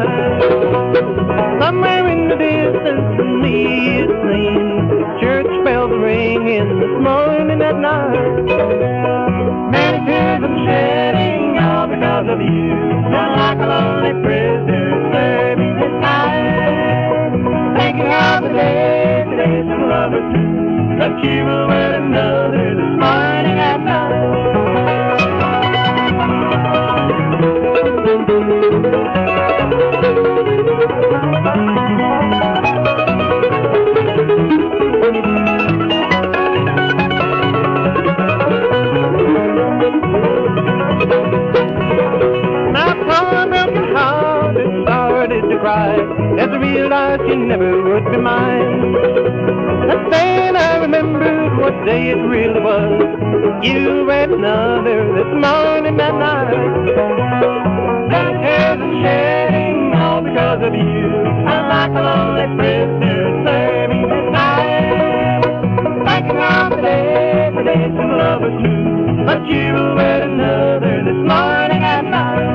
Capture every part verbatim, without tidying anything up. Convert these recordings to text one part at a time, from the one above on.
night. Somewhere in the distance, the sea is seen. Church bells are ringing this morning at night. Many tears I'm shedding, all because of you. Not like a lonely prisoner serving his time. Thinking of the day, the days of lovers too. But you will wed another this morning at night. My poor broken heart has started to cry as I realized you never would be mine. And then I remembered what day it really was. You wed another this morning at night. Now tears I'm shedding all because of you. I'm like a lonely prisoner serving his time. Thinking of the day, the days of lovers too. But you will wed another this morning at night.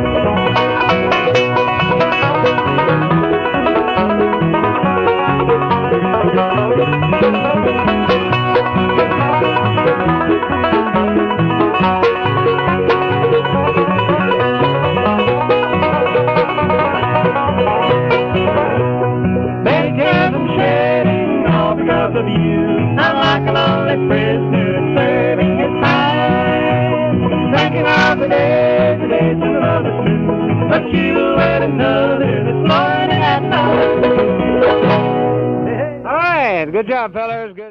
Of you, I'm like a lonely prisoner serving his time. Thinking of the days, the days of lovers too. But you'll wed another this morning at night. All right, good job, fellas. Good.